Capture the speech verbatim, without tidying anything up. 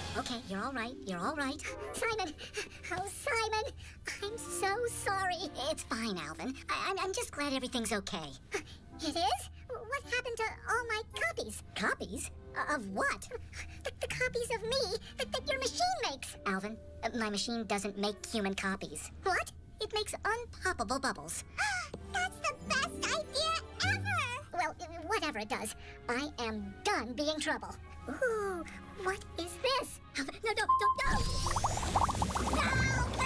Okay, you're all right. You're all right. Simon! Oh, Simon! I'm so sorry. It's fine, Alvin. I I'm, I'm just glad everything's okay. It is? What happened to all my copies? Copies? Uh, of what? The, the copies of me that, that your machine makes. Alvin, uh, my machine doesn't make human copies. What? It makes unpoppable bubbles. That's the best idea ever! Well, uh, whatever it does, I am done being trouble. Ooh, what is this? Alvin, no, don't, don't, no! No!